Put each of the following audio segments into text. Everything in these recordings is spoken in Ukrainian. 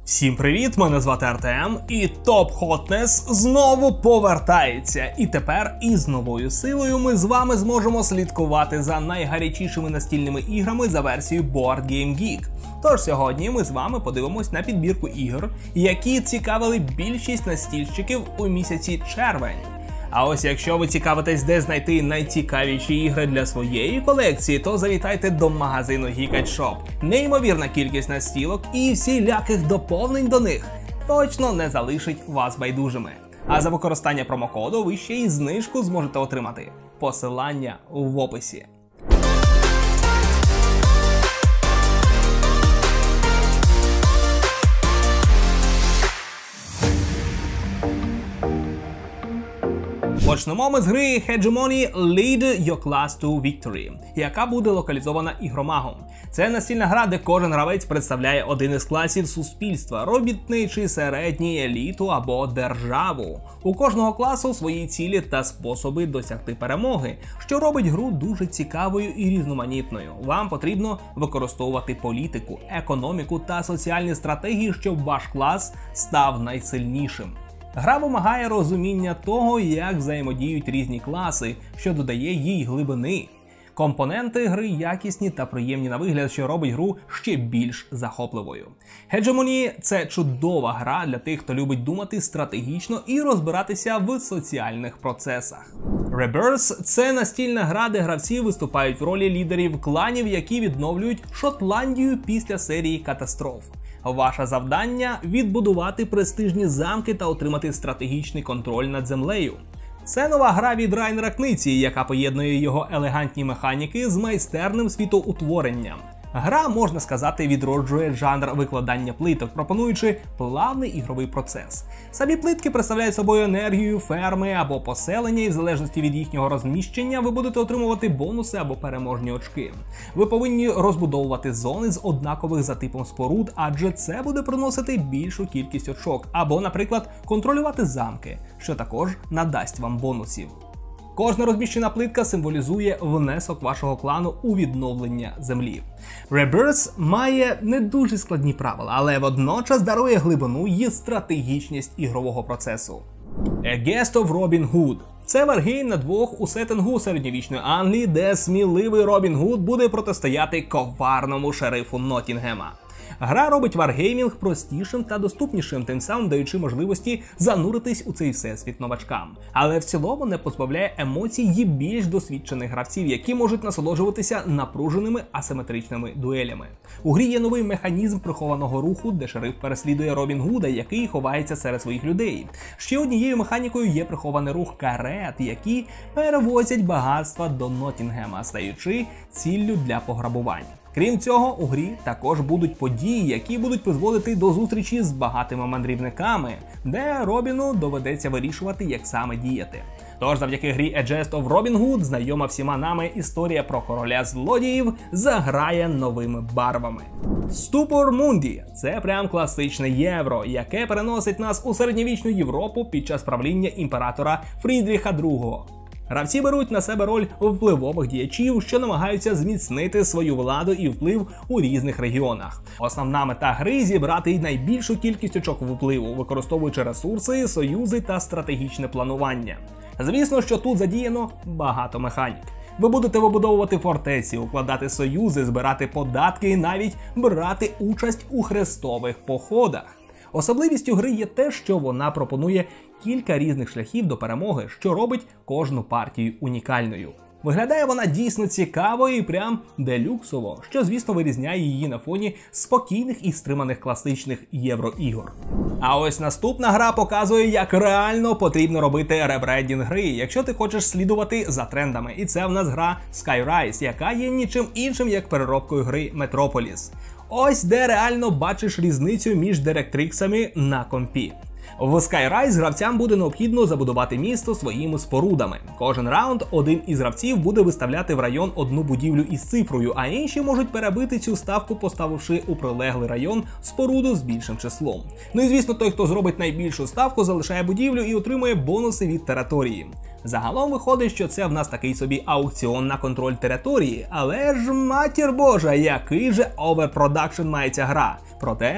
Всім привіт, мене звати Артем, і Топ Хотнес знову повертається. І тепер із новою силою ми з вами зможемо слідкувати за найгарячішими настільними іграми за версією Board Game Geek. Тож сьогодні ми з вами подивимось на підбірку ігор, які цікавили більшість настільщиків у місяці червень. А ось якщо ви цікавитесь, де знайти найцікавіші ігри для своєї колекції, то завітайте до магазину Geeked Shop. Неймовірна кількість настілок і всіляких доповнень до них точно не залишить вас байдужими. А за використання промокоду ви ще й знижку зможете отримати. Посилання в описі. Почнемо ми з гри Hegemony Lead Your Class to Victory, яка буде локалізована ігромагом. Це настільна гра, де кожен гравець представляє один із класів суспільства – робітний чи середній, еліту або державу. У кожного класу свої цілі та способи досягти перемоги, що робить гру дуже цікавою і різноманітною. Вам потрібно використовувати політику, економіку та соціальні стратегії, щоб ваш клас став найсильнішим. Гра вимагає розуміння того, як взаємодіють різні класи, що додає їй глибини. Компоненти гри якісні та приємні на вигляд, що робить гру ще більш захопливою. Hegemony – це чудова гра для тих, хто любить думати стратегічно і розбиратися в соціальних процесах. Rebirth – це настільна гра, де гравці виступають в ролі лідерів кланів, які відновлюють Шотландію після серії катастроф. Ваше завдання – відбудувати престижні замки та отримати стратегічний контроль над землею. Це нова гра від Райнера Книці, яка поєднує його елегантні механіки з майстерним світоутворенням. Гра, можна сказати, відроджує жанр викладання плиток, пропонуючи плавний ігровий процес. Самі плитки представляють собою енергію, ферми або поселення, і в залежності від їхнього розміщення ви будете отримувати бонуси або переможні очки. Ви повинні розбудовувати зони з однакових за типом споруд, адже це буде приносити більшу кількість очок, або, наприклад, контролювати замки, що також надасть вам бонусів. Кожна розміщена плитка символізує внесок вашого клану у відновлення землі. Rebirth має не дуже складні правила, але водночас дарує глибину і стратегічність ігрового процесу. A Guest of Robin Hood – це варгейм на двох у сеттингу середньовічної Англії, де сміливий Робін Гуд буде протистояти коварному шерифу Ноттінгема. Гра робить варгеймінг простішим та доступнішим, тим самим даючи можливості зануритись у цей всесвіт новачкам. Але в цілому не позбавляє емоцій і більш досвідчених гравців, які можуть насолоджуватися напруженими асиметричними дуелями. У грі є новий механізм прихованого руху, де шериф переслідує Робін Гуда, який ховається серед своїх людей. Ще однією механікою є прихований рух карет, які перевозять багатства до Ноттінгема, стаючи ціллю для пограбувань. Крім цього, у грі також будуть події, які будуть призводити до зустрічі з багатими мандрівниками, де Робіну доведеться вирішувати, як саме діяти. Тож завдяки грі A Guest of Robin Hood знайома всіма нами історія про короля злодіїв заграє новими барвами. Stupor Mundi – це прям класичне євро, яке переносить нас у середньовічну Європу під час правління імператора Фрідріха II. Гравці беруть на себе роль впливових діячів, що намагаються зміцнити свою владу і вплив у різних регіонах. Основна мета гри – зібрати найбільшу кількість очок впливу, використовуючи ресурси, союзи та стратегічне планування. Звісно, що тут задіяно багато механік. Ви будете вибудовувати фортеці, укладати союзи, збирати податки і навіть брати участь у хрестових походах. Особливістю гри є те, що вона пропонує кілька різних шляхів до перемоги, що робить кожну партію унікальною. Виглядає вона дійсно цікаво і прям делюксово, що, звісно, вирізняє її на фоні спокійних і стриманих класичних євроігор. А ось наступна гра показує, як реально потрібно робити ребрендінг гри, якщо ти хочеш слідувати за трендами. І це в нас гра Skyrise, яка є нічим іншим, як переробкою гри Metropolis. Ось де реально бачиш різницю між директриксами на компі. В Skyrise гравцям буде необхідно забудувати місто своїми спорудами. Кожен раунд один із гравців буде виставляти в район одну будівлю із цифрою, а інші можуть перебити цю ставку, поставивши у прилеглий район споруду з більшим числом. Ну і звісно, той, хто зробить найбільшу ставку, залишає будівлю і отримує бонуси від території. Загалом виходить, що це в нас такий собі аукціон на контроль території, але ж матір божа, який же оверпродакшн має ця гра. Проте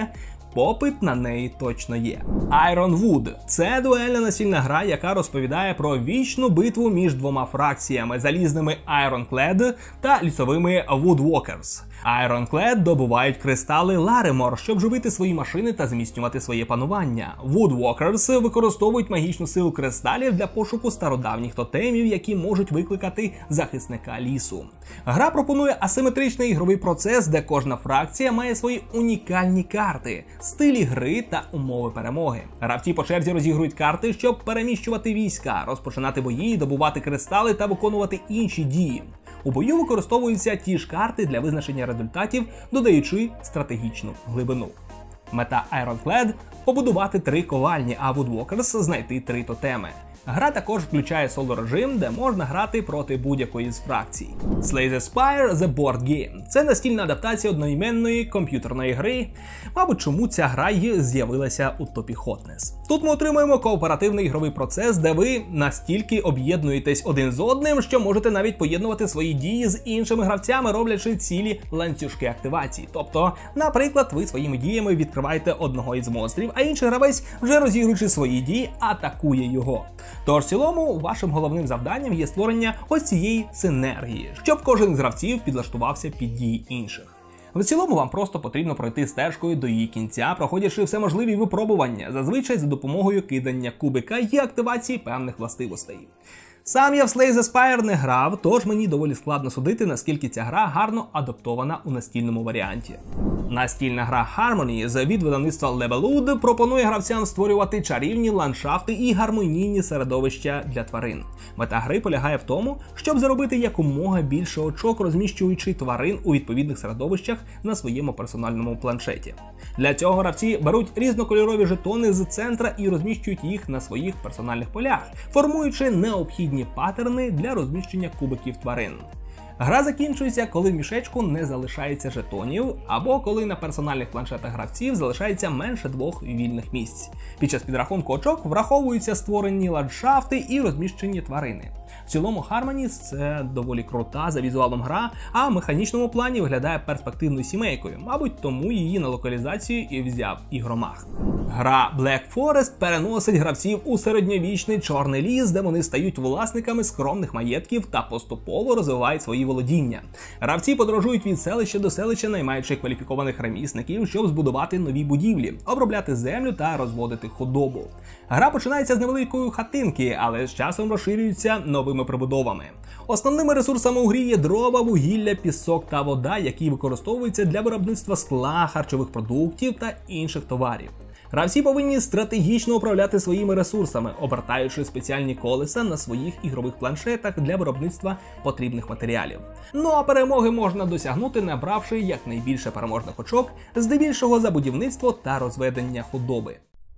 попит на неї точно є. Ironwood – це дуельна настільна гра, яка розповідає про вічну битву між двома фракціями – залізними Ironclad та лісовими Woodwalkers. Ironclad добувають кристали Larimor, щоб живити свої машини та зміцнювати своє панування. Woodwalkers використовують магічну силу кристалів для пошуку стародавніх тотемів, які можуть викликати захисника лісу. Гра пропонує асиметричний ігровий процес, де кожна фракція має свої унікальні карти, стилі гри та умови перемоги. Гравці по черзі розігрують карти, щоб переміщувати війська, розпочинати бої, добувати кристали та виконувати інші дії. У бою використовуються ті ж карти для визначення результатів, додаючи стратегічну глибину. Мета Ironclad – побудувати 3 ковальні, а Woodwalkers – знайти 3 тотеми. Гра також включає соло-режим, де можна грати проти будь-якої з фракцій. Slay the Spire – The Board Game – це настільна адаптація одноіменної комп'ютерної гри. Мабуть, чому ця гра й з'явилася у топі Hotness. Тут ми отримуємо кооперативний ігровий процес, де ви настільки об'єднуєтесь один з одним, що можете навіть поєднувати свої дії з іншими гравцями, роблячи цілі ланцюжки активації. Тобто, наприклад, ви своїми діями відкриваєте одного із монстрів, а інший гравець, вже розігруючи свої дії, атакує його. Тож, в цілому, вашим головним завданням є створення ось цієї синергії, щоб кожен з гравців підлаштувався під дії інших. В цілому вам просто потрібно пройти стежкою до її кінця, проходячи все можливі випробування, зазвичай за допомогою кидання кубика і активації певних властивостей. Сам я в Slay the Spire не грав, тож мені доволі складно судити, наскільки ця гра гарно адаптована у настільному варіанті. Настільна гра Harmony від видавництва Levelwood пропонує гравцям створювати чарівні ландшафти і гармонійні середовища для тварин. Мета гри полягає в тому, щоб заробити якомога більше очок, розміщуючи тварин у відповідних середовищах на своєму персональному планшеті. Для цього гравці беруть різнокольорові жетони з центра і розміщують їх на своїх персональних полях, формуючи необхідні паттерни для розміщення кубиків тварин. Гра закінчується, коли в мішечку не залишається жетонів, або коли на персональних планшетах гравців залишається менше 2 вільних місць. Під час підрахунку очок враховуються створені ландшафти і розміщені тварини. В цілому Harmony – це доволі крута за візуалом гра, а в механічному плані виглядає перспективною сімейкою, мабуть, тому її на локалізацію і взяв ігромах. Гра Black Forest переносить гравців у середньовічний чорний ліс, де вони стають власниками скромних маєтків та поступово розвивають свої володіння. Гравці подорожують від селища до селища, наймаючи кваліфікованих ремісників, щоб збудувати нові будівлі, обробляти землю та розводити худобу. Гра починається з невеликої хатинки, але з часом розширюється новими прибудовами. Основними ресурсами у грі є дрова, вугілля, пісок та вода, які використовуються для виробництва скла, харчових продуктів та інших товарів. Гравці повинні стратегічно управляти своїми ресурсами, обертаючи спеціальні колеса на своїх ігрових планшетах для виробництва потрібних матеріалів. Ну а перемоги можна досягнути, набравши якнайбільше переможних очок, здебільшого за будівництво та розведення худоби.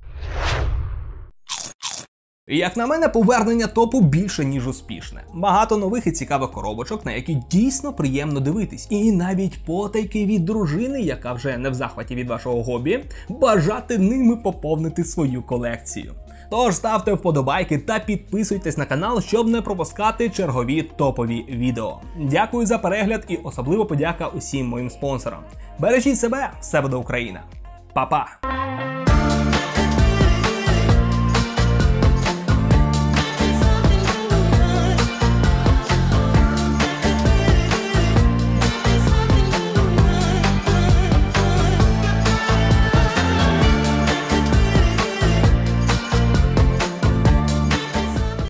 Як на мене, повернення топу більше ніж успішне. Багато нових і цікавих коробочок, на які дійсно приємно дивитись. І навіть потайки від дружини, яка вже не в захваті від вашого хобі, бажати ними поповнити свою колекцію. Тож ставте вподобайки та підписуйтесь на канал, щоб не пропускати чергові топові відео. Дякую за перегляд і особливо подяка усім моїм спонсорам. Бережіть себе, все буде Україна. Па-па!